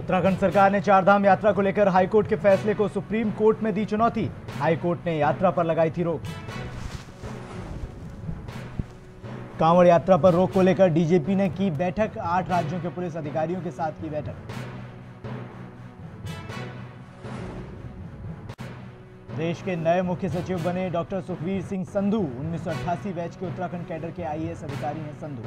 उत्तराखंड सरकार ने चारधाम यात्रा को लेकर हाईकोर्ट के फैसले को सुप्रीम कोर्ट में दी चुनौती। हाईकोर्ट ने यात्रा पर लगाई थी रोक। कांवड़ यात्रा पर रोक को लेकर डीजीपी ने की बैठक। 8 राज्यों के पुलिस अधिकारियों के साथ की बैठक। देश के नए मुख्य सचिव बने डॉक्टर सुखवीर सिंह संधू। 1988 बैच के उत्तराखंड कैडर के आईएएस अधिकारी हैं संधू।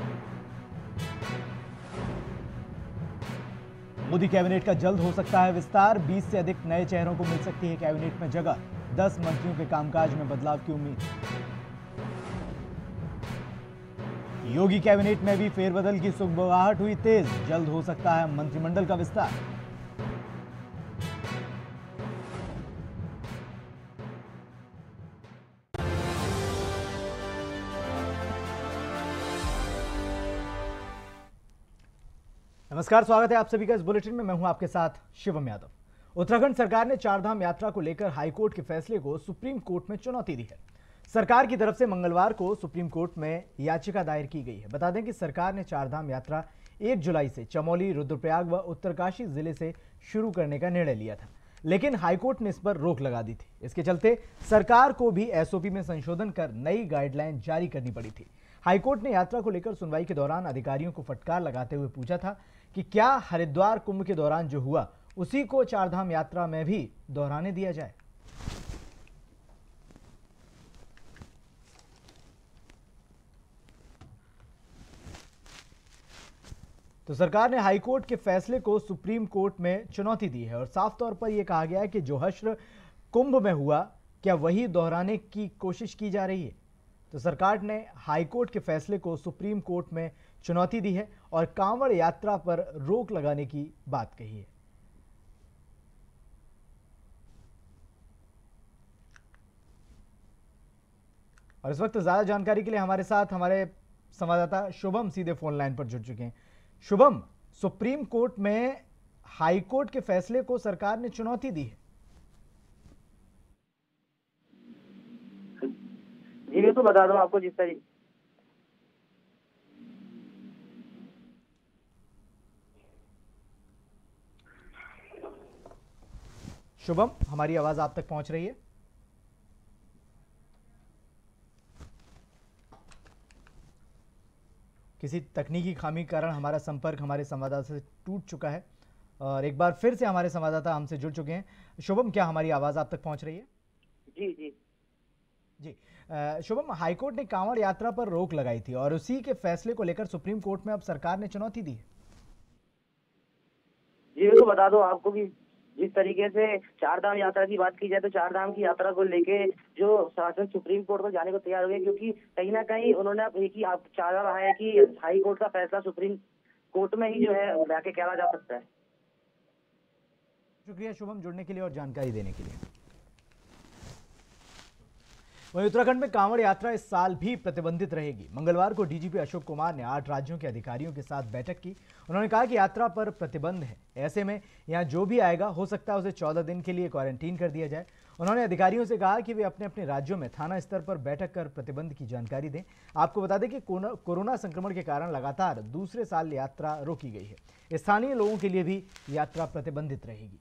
मोदी कैबिनेट का जल्द हो सकता है विस्तार। 20 से अधिक नए चेहरों को मिल सकती है कैबिनेट में जगह। 10 मंत्रियों के कामकाज में बदलाव की उम्मीद। योगी कैबिनेट में भी फेरबदल की सुगबुगाहट हुई तेज। जल्द हो सकता है मंत्रिमंडल का विस्तार। नमस्कार, स्वागत है आप सभी का इस बुलेटिन में। मैं हूं आपके साथ शिवम यादव। उत्तराखंड सरकार ने चारधाम यात्रा को लेकर हाईकोर्ट के फैसले को सुप्रीम कोर्ट में चुनौती दी है। सरकार की तरफ से मंगलवार को सुप्रीम कोर्ट में याचिका दायर की गई है। बता दें कि सरकार ने चारधाम यात्रा 1 जुलाई से चमोली, रुद्रप्रयाग व उत्तरकाशी जिले से शुरू करने का निर्णय लिया था, लेकिन हाईकोर्ट ने इस पर रोक लगा दी थी। इसके चलते सरकार को भी एसओपी में संशोधन कर नई गाइडलाइन जारी करनी पड़ी थी। हाईकोर्ट ने यात्रा को लेकर सुनवाई के दौरान अधिकारियों को फटकार लगाते हुए पूछा था कि क्या हरिद्वार कुंभ के दौरान जो हुआ उसी को चारधाम यात्रा में भी दोहराने दिया जाए। तो सरकार ने हाईकोर्ट के फैसले को सुप्रीम कोर्ट में चुनौती दी है और साफ तौर पर यह कहा गया है कि जो हश्र कुंभ में हुआ क्या वही दोहराने की कोशिश की जा रही है। तो सरकार ने हाईकोर्ट के फैसले को सुप्रीम कोर्ट में चुनौती दी है और कांवड़ यात्रा पर रोक लगाने की बात कही है। और इस वक्त ज्यादा जानकारी के लिए हमारे साथ हमारे संवाददाता शुभम सीधे फोन लाइन पर जुड़ चुके हैं। शुभम, सुप्रीम कोर्ट में हाईकोर्ट के फैसले को सरकार ने चुनौती दी है। जी मैं तो बता दूं आपको जिस तरीके शुभम, हमारी आवाज आप तक पहुंच रही है? किसी तकनीकी खामी के कारण हमारा संपर्क हमारे संवाददाता से टूट चुका है और एक बार फिर से हमारे संवाददाता हमसे जुड़ चुके हैं। शुभम, क्या हमारी आवाज आप तक पहुंच रही है? जी जी जी शुभम, हाईकोर्ट ने कांवड़ यात्रा पर रोक लगाई थी और उसी के फैसले को लेकर सुप्रीम कोर्ट में अब सरकार ने चुनौती दी है। जी मैं तो बता दूं आपको कि जिस तरीके से चारधाम यात्रा की बात की जाए तो चारधाम की यात्रा को लेके जो शासन सुप्रीम कोर्ट में जाने को तैयार हो गए, क्योंकि कहीं ना कहीं उन्होंने अब एक ही आप चाह रहा है कि हाई कोर्ट का फैसला सुप्रीम कोर्ट में ही जो है जाके कहला जा सकता है। शुक्रिया शुभम, जुड़ने के लिए और जानकारी देने के लिए। वहीं उत्तराखंड में कांवड़ यात्रा इस साल भी प्रतिबंधित रहेगी। मंगलवार को डीजीपी अशोक कुमार ने 8 राज्यों के अधिकारियों के साथ बैठक की। उन्होंने कहा कि यात्रा पर प्रतिबंध है, ऐसे में यहां जो भी आएगा हो सकता है उसे 14 दिन के लिए क्वारंटीन कर दिया जाए। उन्होंने अधिकारियों से कहा कि वे अपने अपने राज्यों में थाना स्तर पर बैठक कर प्रतिबंध की जानकारी दें। आपको बता दें कि कोरोना संक्रमण के कारण लगातार दूसरे साल यात्रा रोकी गई है। स्थानीय लोगों के लिए भी यात्रा प्रतिबंधित रहेगी।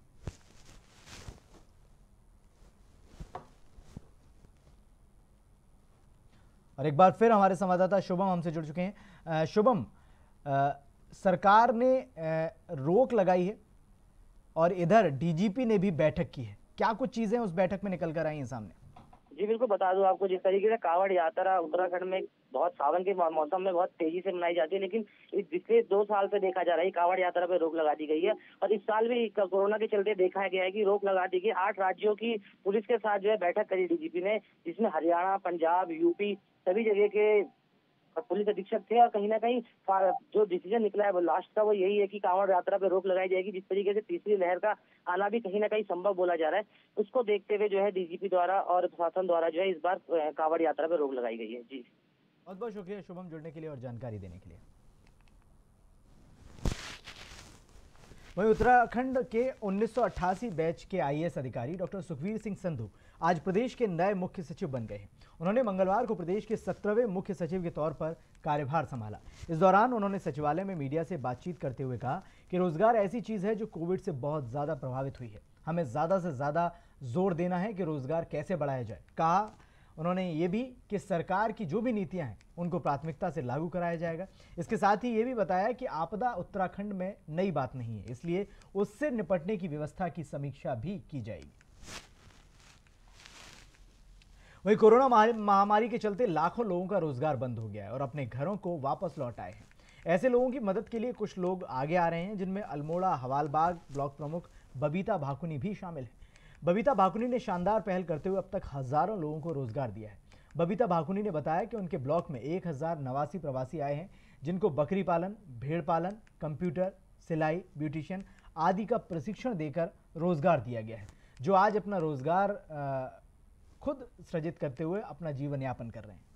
और एक बार फिर हमारे संवाददाता शुभम हमसे जुड़ चुके हैं। शुभम, सरकार ने रोक लगाई है और इधर डीजीपी ने भी बैठक की है। क्या कुछ चीजें उस बैठक में निकल कर आई हैं सामने? जी बिल्कुल बता दूं आपको, जिस तरीके से कांवड़ यात्रा उत्तराखंड में बहुत सावन के मौसम में बहुत तेजी से मनाई जाती है, लेकिन पिछले 2 साल से देखा जा रहा है कांवड़ यात्रा पे रोक लगा दी गई है और इस साल भी कोरोना के चलते देखा गया है कि रोक लगा दी गई। 8 राज्यों की पुलिस के साथ जो है बैठक करी डीजीपी ने, जिसमें हरियाणा, पंजाब, यूपी सभी जगह के पुलिस अधीक्षक थे और कहीं ना कहीं जो डिसीजन निकला है वो लास्ट का वो यही है कि कांवड़ यात्रा पे रोक लगाई जाएगी। जिस तरीके से तीसरी लहर का आना भी कहीं ना कहीं संभव बोला जा रहा है, उसको देखते हुए जो है डीजीपी द्वारा और प्रशासन द्वारा जो है इस बार कांवड़ यात्रा पे रोक लगाई गई है। जी बहुत बहुत शुक्रिया शुभम, जुड़ने के लिए और जानकारी देने के लिए। वहीं उत्तराखंड के 1988 बैच के आईएएस अधिकारी डॉक्टर सुखवीर सिंह संधू आज प्रदेश के नए मुख्य सचिव बन गए हैं। उन्होंने मंगलवार को प्रदेश के 17वें मुख्य सचिव के तौर पर कार्यभार संभाला। इस दौरान उन्होंने सचिवालय में मीडिया से बातचीत करते हुए कहा कि रोजगार ऐसी चीज है जो कोविड से बहुत ज्यादा प्रभावित हुई है। हमें ज्यादा से ज्यादा जोर देना है कि रोजगार कैसे बढ़ाया जाए। कहा उन्होंने ये भी कि सरकार की जो भी नीतियां हैं उनको प्राथमिकता से लागू कराया जाएगा। इसके साथ ही ये भी बताया कि आपदा उत्तराखंड में नई बात नहीं है, इसलिए उससे निपटने की व्यवस्था की समीक्षा भी की जाएगी। वहीं कोरोना महामारी के चलते लाखों लोगों का रोजगार बंद हो गया है और अपने घरों को वापस लौट आए हैं। ऐसे लोगों की मदद के लिए कुछ लोग आगे आ रहे हैं, जिनमें अल्मोड़ा हवालबाग ब्लॉक प्रमुख बबीता भाकुनी भी शामिल है। बबीता भाकुनी ने शानदार पहल करते हुए अब तक हजारों लोगों को रोजगार दिया है। बबीता भाकुनी ने बताया कि उनके ब्लॉक में 1089 प्रवासी आए हैं, जिनको बकरी पालन, भेड़ पालन, कंप्यूटर, सिलाई, ब्यूटिशियन आदि का प्रशिक्षण देकर रोजगार दिया गया है, जो आज अपना रोजगार खुद सृजित करते हुए अपना जीवन यापन कर रहे हैं।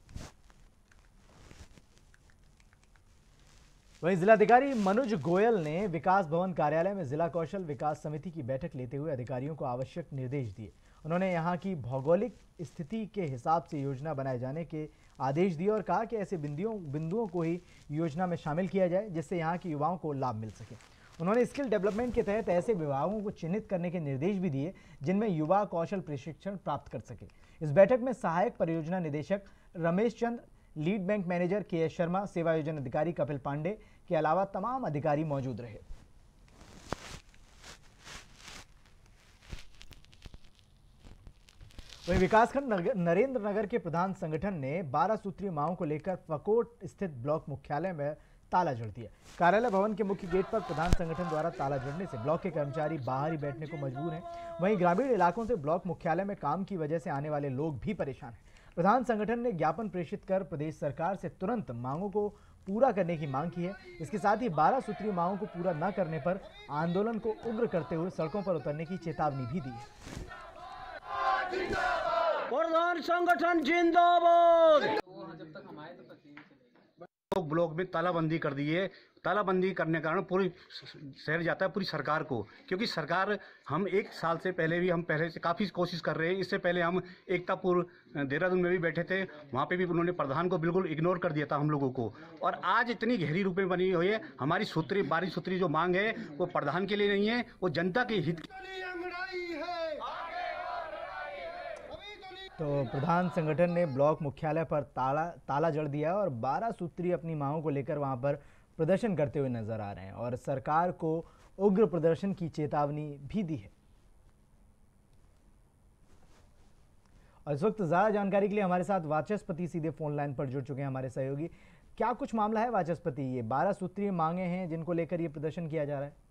वहीं जिलाधिकारी मनुज गोयल ने विकास भवन कार्यालय में जिला कौशल विकास समिति की बैठक लेते हुए अधिकारियों को आवश्यक निर्देश दिए। उन्होंने यहां की भौगोलिक स्थिति के हिसाब से योजना बनाए जाने के आदेश दिए और कहा कि ऐसे बिंदुओं को ही योजना में शामिल किया जाए, जिससे यहां के युवाओं को लाभ मिल सके। उन्होंने स्किल डेवलपमेंट के तहत ऐसे विभागों को चिन्हित करने के निर्देश भी दिए जिनमें युवा कौशल प्रशिक्षण प्राप्त कर सके। इस बैठक में सहायक परियोजना निदेशक Ramesh Chandra, lead bank manager K S. Sharma, सेवा योजना अधिकारी कपिल पांडे के अलावा तमाम अधिकारी मौजूद रहे। वहीं विकासखंड नरेंद्र नगर के प्रधान संगठन ने 12 सूत्रीय मांगों को लेकर फकोट स्थित ब्लॉक मुख्यालय में ताला जड़ दिया। कार्यालय भवन के मुख्य गेट पर प्रधान संगठन द्वारा ताला जड़ने से ब्लॉक के कर्मचारी बाहर ही बैठने को मजबूर हैं। वहीं ग्रामीण इलाकों से ब्लॉक मुख्यालय में काम की वजह से आने वाले लोग भी परेशान हैं। प्रधान संगठन ने ज्ञापन प्रेषित कर प्रदेश सरकार से तुरंत मांगों को पूरा करने की मांग की है। इसके साथ ही 12 सूत्रीय मांगों को पूरा न करने पर आंदोलन को उग्र करते हुए सड़कों पर उतरने की चेतावनी भी दी है। प्रधान संगठन जिंदाबाद। ब्लॉक में तालाबंदी कर दी है। तालाबंदी करने के कारण पूरी शहर जाता है पूरी सरकार को, क्योंकि सरकार हम एक साल से पहले भी हम पहले से काफ़ी कोशिश कर रहे हैं। इससे पहले हम एकतापुर देहरादून में भी बैठे थे, वहाँ पे भी उन्होंने प्रधान को बिल्कुल इग्नोर कर दिया था हम लोगों को। और आज इतनी गहरी रूप में बनी हुई है। हमारी 12 सूत्री जो मांग है वो प्रधान के लिए नहीं है, वो जनता के हित। तो प्रधान संगठन ने ब्लॉक मुख्यालय पर ताला जड़ दिया और 12 सूत्री अपनी मांगों को लेकर वहां पर प्रदर्शन करते हुए नजर आ रहे हैं और सरकार को उग्र प्रदर्शन की चेतावनी भी दी है। और इस वक्त ज्यादा जानकारी के लिए हमारे साथ वाचस्पति सीधे फोन लाइन पर जुड़ चुके हैं हमारे सहयोगी। क्या कुछ मामला है वाचस्पति? ये 12 सूत्रीय मांगे हैं जिनको लेकर ये प्रदर्शन किया जा रहा है।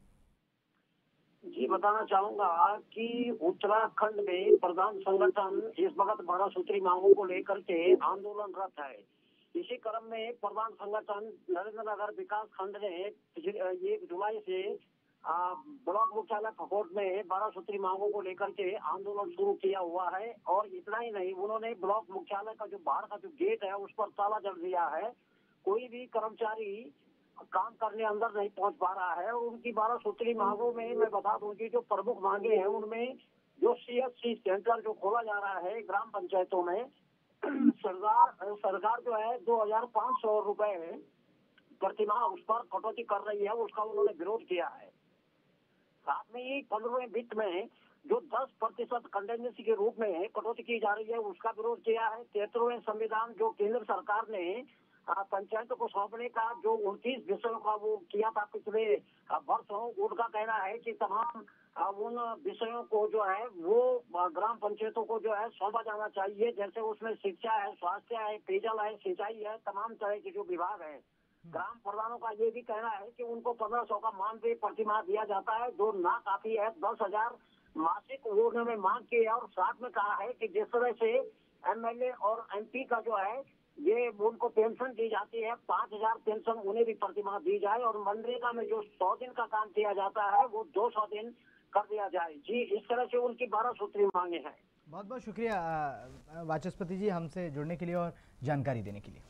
जी बताना चाहूंगा कि उत्तराखंड में प्रधान संगठन इस वक्त 12 सूत्री मांगों को लेकर के आंदोलनरत है। इसी क्रम में प्रधान संगठन नरेंद्र नगर विकास खंड ने 1 जुलाई से ब्लॉक मुख्यालय फकोट में 12 सूत्री मांगों को लेकर के आंदोलन शुरू किया हुआ है। और इतना ही नहीं, उन्होंने ब्लॉक मुख्यालय का जो बाहर का जो गेट है उस पर ताला जड़ दिया है। कोई भी कर्मचारी काम करने अंदर नहीं पहुंच पा रहा है। और उनकी 12 सूत्री मांगों में मैं बता दूं कि जो प्रमुख मांगे हैं उनमें जो CSC सेंटर जो खोला जा रहा है ग्राम पंचायतों में, सरकार जो है 2500 रुपए प्रतिमाह उस पर कटौती कर रही है, उसका उन्होंने विरोध किया है। साथ में ही 15वें वित्त में जो 10% कंडेंसी के रूप में कटौती की जा रही है उसका विरोध किया है। 73वें संविधान जो केंद्र सरकार ने पंचायतों को सौंपने का जो 29 विषयों का वो किया था पिछले वर्षों, उनका कहना है कि तमाम उन विषयों को जो है वो ग्राम पंचायतों को जो है सौंपा जाना चाहिए। जैसे उसमें शिक्षा है, स्वास्थ्य है, पेयजल है, सिंचाई है, तमाम तरह के जो विभाग है। ग्राम प्रधानों का ये भी कहना है कि उनको 1500 का मानदेय प्रतिमाह दिया जाता है, जो ना काफी है। 10,000 मासिक वो उन्होंने मांग की है। और साथ में कहा है कि जिस तरह से MLA और MP का जो है ये उनको पेंशन दी जाती है, 5000 पेंशन उन्हें भी प्रतिमाह दी जाए। और मनरेगा में जो 100 दिन का काम किया जाता है वो 200 दिन कर दिया जाए। जी, इस तरह से उनकी 12 सूत्री मांगे हैं। बहुत बहुत शुक्रिया वाचस्पति जी हमसे जुड़ने के लिए और जानकारी देने के लिए।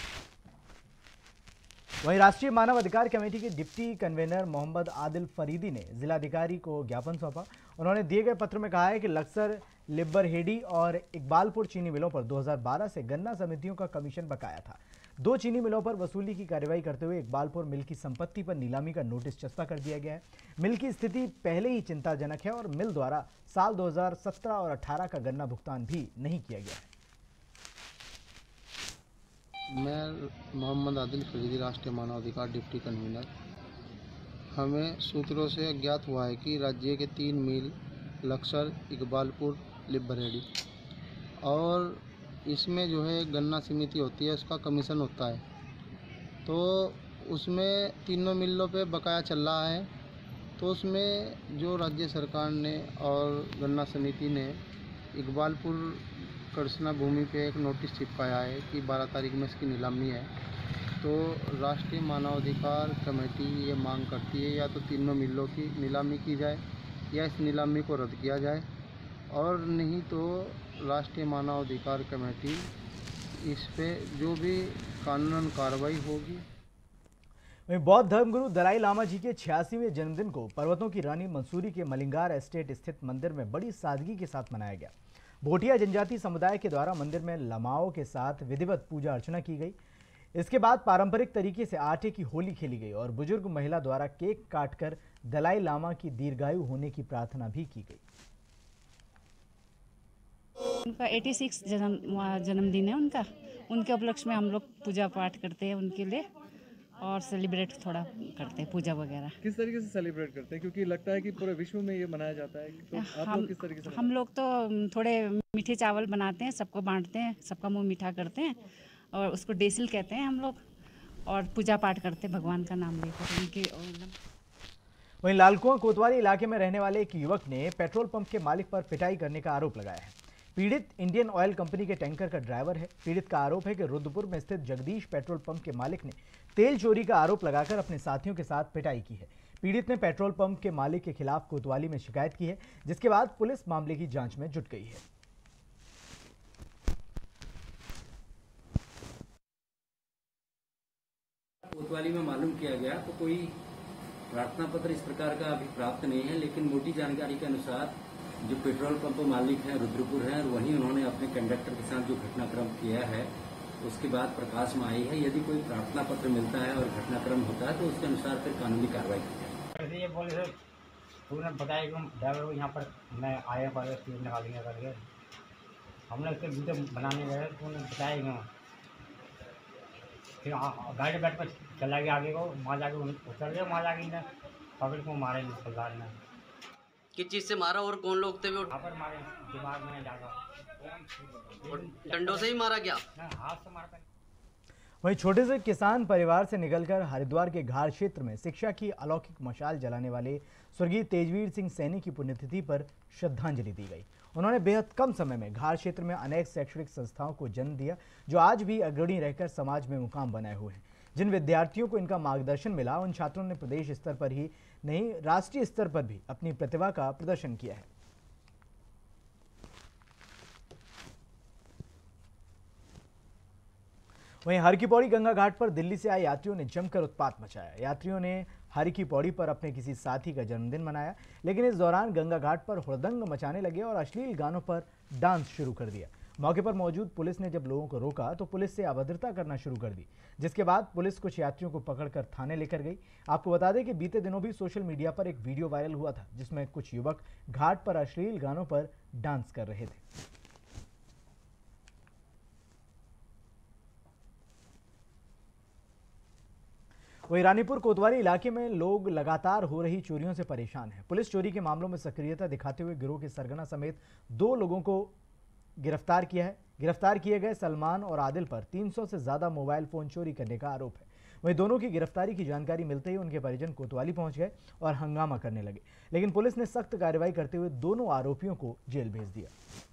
वहीं राष्ट्रीय मानव अधिकार कमेटी के डिप्टी कन्वेनर मोहम्मद आदिल फरीदी ने जिलाधिकारी को ज्ञापन सौंपा। उन्होंने दिए गए पत्र में कहा है कि लक्सर, लिब्बरहेडी और इकबालपुर चीनी मिलों पर 2012 से गन्ना समितियों का कमीशन बकाया था। दो चीनी मिलों पर वसूली की कार्रवाई करते हुए इकबालपुर मिल की संपत्ति पर नीलामी का नोटिस चस्पा कर दिया गया है। मिल की स्थिति पहले ही चिंताजनक है और मिल द्वारा साल 2017 और 18 का गन्ना भुगतान भी नहीं किया गया है। मैं मोहम्मद आदिल फरीदी, राष्ट्रीय मानवाधिकार डिप्टी कन्वीनर। हमें सूत्रों से अज्ञात हुआ है कि राज्य के 3 मिल लक्सर, इकबालपुर, लिबरेडी और इसमें जो है गन्ना समिति होती है, उसका कमीशन होता है, तो उसमें तीनों मिलों पे बकाया चल रहा है। तो उसमें जो राज्य सरकार ने और गन्ना समिति ने इकबालपुर कृष्णा भूमि पे एक नोटिस चिपकाया है कि 12 तारीख में इसकी नीलामी है। तो राष्ट्रीय मानवाधिकार कमेटी ये मांग करती है या तो तीनों मिलों की नीलामी की जाए या इस नीलामी को रद्द किया जाए, और नहीं तो राष्ट्रीय मानवाधिकार कमेटी इस पे जो भी कानूनन कार्रवाई होगी। वहीं बौद्ध धर्मगुरु दलाई लामा जी के 86वें जन्मदिन को पर्वतों की रानी मंसूरी के मलिंगार एस्टेट स्थित मंदिर में बड़ी सादगी के साथ मनाया गया। भोटिया जनजाति समुदाय के द्वारा मंदिर में लमाओं के साथ विधिवत पूजा अर्चना की गई। इसके बाद पारंपरिक तरीके से आटे की होली खेली गई और बुजुर्ग महिला द्वारा केक काटकर दलाई लामा की दीर्घायु होने की प्रार्थना भी की गई। उनका 86 जन्मदिन है उनका, उनके उपलक्ष्य में हम लोग पूजा पाठ करते हैं उनके लिए और सेलिब्रेट थोड़ा करते हैं पूजा वगैरह। किस तरीके से सेलिब्रेट करते हैं, क्योंकि लगता है कि पूरे विश्व में ये मनाया जाता है, तो आप लोग किस तरीके से? हम लोग तो थोड़े मीठे चावल बनाते हैं, सबको बांटते हैं, सबका मुंह मीठा करते हैं और उसको डेसिल कहते हैं हम लोग, और पूजा पाठ करते हैं भगवान का नाम लेकर उनके। वहीं लालकुआं कोतवाली इलाके में रहने वाले एक युवक ने पेट्रोल पंप के मालिक पर पिटाई करने का आरोप लगाया है। पीड़ित इंडियन ऑयल कंपनी के टैंकर का ड्राइवर है। पीड़ित का आरोप है कि रुद्रपुर में स्थित जगदीश पेट्रोल पंप के मालिक ने तेल चोरी का आरोप लगाकर अपने साथियों के साथ पिटाई की है। पीड़ित ने पेट्रोल पंप के मालिक के खिलाफ कोतवाली में शिकायत की है, जिसके बाद पुलिस मामले की जांच में जुट गई है। कोतवाली में मालूम किया गया तो कोई प्रार्थना पत्र इस प्रकार का अभी प्राप्त नहीं है, लेकिन मोटी जानकारी के अनुसार जो पेट्रोल पंप मालिक हैं रुद्रपुर हैं और वहीं उन्होंने अपने कंडक्टर के साथ जो घटनाक्रम किया है उसके बाद प्रकाश में आई है। यदि कोई प्रार्थना पत्र मिलता है और घटनाक्रम होता है तो उसके अनुसार फिर कानूनी कार्रवाई की जाए। ये बोले सर, तूने बताया कि ड्राइवर को यहाँ पर मैं आया पर सीट निकालेंगे करके, हमने उसके वीडियो बनाने गए, तूने बताया कि फिर गाड़ी बैठ पर चला गया आगे को, वहाँ जाके उतर गया, वहाँ जाके पकड़ को मारे सरदार ने। किस चीज़ से मारा और कौन लोग थे वो? यहाँ पर मारे दिमाग में जाकर, डंडों से ही मारा गया? हाथ से मारता। वहीं छोटे से किसान परिवार से निकलकर हरिद्वार के घाट क्षेत्र में शिक्षा की अलौकिक मशाल जलाने वाले स्वर्गीय तेजवीर सिंह सैनी की पुण्यतिथि पर श्रद्धांजलि दी गई। उन्होंने बेहद कम समय में घाट क्षेत्र में अनेक शैक्षणिक संस्थाओं को जन्म दिया, जो आज भी अग्रणी रहकर समाज में मुकाम बनाए हुए हैं। जिन विद्यार्थियों को इनका मार्गदर्शन मिला, उन छात्रों ने प्रदेश स्तर पर ही नहीं, राष्ट्रीय स्तर पर भी अपनी प्रतिभा का प्रदर्शन किया है। वहीं हर की पौड़ी गंगा घाट पर दिल्ली से आए यात्रियों ने जमकर उत्पात मचाया। यात्रियों ने हर की पौड़ी पर अपने किसी साथी का जन्मदिन मनाया, लेकिन इस दौरान गंगा घाट पर हुड़दंग मचाने लगे और अश्लील गानों पर डांस शुरू कर दिया। मौके पर मौजूद पुलिस ने जब लोगों को रोका तो पुलिस से अभद्रता करना शुरू कर दी, जिसके बाद पुलिस कुछ यात्रियों को पकड़कर थाने लेकर गई। आपको बता दें कि बीते दिनों भी सोशल मीडिया पर एक वीडियो वायरल हुआ था, जिसमें कुछ युवक घाट पर अश्लील गानों पर डांस कर रहे थे। वहीं रानीपुर कोतवाली इलाके में लोग लगातार हो रही चोरियों से परेशान हैं। पुलिस चोरी के मामलों में सक्रियता दिखाते हुए गिरोह के सरगना समेत 2 लोगों को गिरफ्तार किया है। गिरफ्तार किए गए सलमान और आदिल पर 300 से ज्यादा मोबाइल फोन चोरी करने का आरोप है। वहीं दोनों की गिरफ्तारी की जानकारी मिलते ही उनके परिजन कोतवाली पहुंच गए और हंगामा करने लगे, लेकिन पुलिस ने सख्त कार्रवाई करते हुए दोनों आरोपियों को जेल भेज दिया।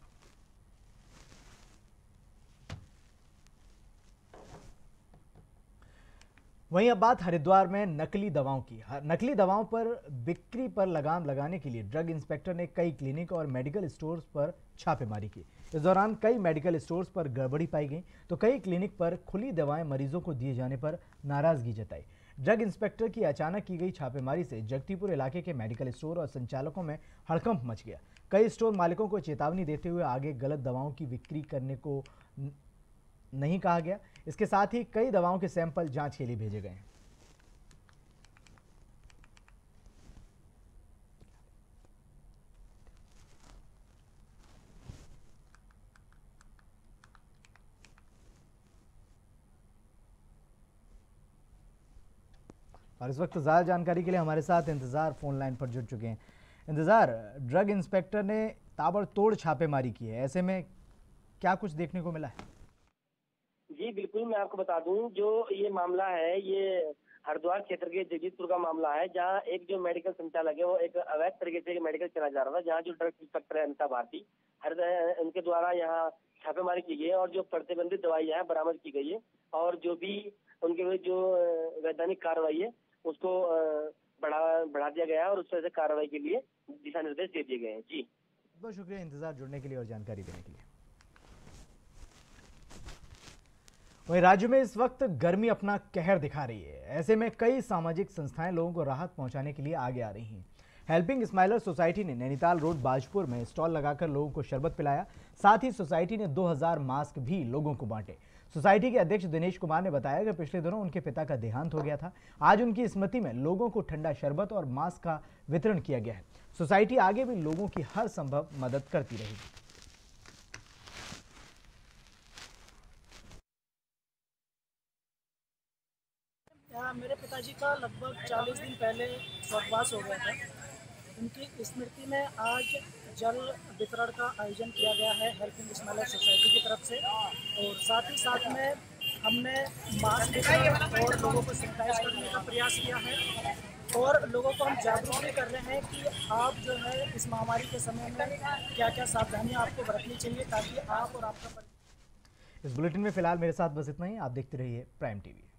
वहीं अब बात हरिद्वार में नकली दवाओं की। नकली दवाओं पर बिक्री पर लगाम लगाने के लिए ड्रग इंस्पेक्टर ने कई क्लिनिक और मेडिकल स्टोर्स पर छापेमारी की। इस दौरान कई मेडिकल स्टोर्स पर गड़बड़ी पाई गई, तो कई क्लिनिक पर खुली दवाएं मरीजों को दिए जाने पर नाराजगी जताई। ड्रग इंस्पेक्टर की अचानक की गई छापेमारी से जगदीपुर इलाके के मेडिकल स्टोर और संचालकों में हड़कंप मच गया। कई स्टोर मालिकों को चेतावनी देते हुए आगे गलत दवाओं की बिक्री करने को नहीं कहा गया। इसके साथ ही कई दवाओं के सैंपल जांच के लिए भेजे गए हैं। और इस वक्त ज़्यादा जानकारी के लिए हमारे साथ इंतज़ार फोन लाइन पर जुड़ चुके हैं। इंतज़ार, ड्रग इंस्पेक्टर ने ताबड़तोड़ छापेमारी की है, ऐसे में क्या कुछ देखने को मिला है? जी बिल्कुल, मैं आपको बता दूं, जो ये मामला है ये हरिद्वार क्षेत्र के जगजीतपुर का मामला है, जहां एक जो मेडिकल संचालक है वो एक अवैध तरीके से मेडिकल चला जा रहा था, जहां जो ड्रग इंस्पेक्टर है अनिता भारती उनके द्वारा यहाँ छापेमारी की गई है और जो प्रतिबंधित दवाइयां हैं बरामद की गई है और जो भी उनके जो वैधानिक कार्रवाई है उसको बढ़ा दिया गया है और उस तरह से कार्रवाई के लिए दिशा निर्देश दे दिए गए हैं। जी बहुत शुक्रिया इंतजार जुड़ने के लिए और जानकारी देने के लिए। वहीं राज्य में इस वक्त गर्मी अपना कहर दिखा रही है, ऐसे में कई सामाजिक संस्थाएं लोगों को राहत पहुंचाने के लिए आगे आ रही हैं। हेल्पिंग स्माइलर सोसाइटी ने नैनीताल रोड बाजपुर में स्टॉल लगाकर लोगों को शरबत पिलाया, साथ ही सोसाइटी ने 2000 मास्क भी लोगों को बांटे। सोसाइटी के अध्यक्ष दिनेश कुमार ने बताया कि पिछले दिनों उनके पिता का देहांत हो गया था। आज उनकी स्मृति में लोगों को ठंडा शरबत और मास्क का वितरण किया गया है। सोसाइटी आगे भी लोगों की हर संभव मदद करती रहेगी। मेरे पिताजी का लगभग 40 दिन पहले स्वर्गवास हो गया था। उनकी स्मृति में आज जल वितरण का आयोजन किया गया है हेल्पिंग स्माइलर सोसाइटी की तरफ से, और साथ ही साथ में हमने मास्क वितरण और लोगों को सैनिटाइज करने का प्रयास किया है और लोगों को हम जागरूक भी कर रहे हैं कि आप जो है इस महामारी के समय में क्या क्या सावधानियां आपको बरतनी चाहिए ताकि आप और आपका। इस बुलेटिन में फिलहाल मेरे साथ बस इतना ही। आप देखते रहिए प्राइम टीवी।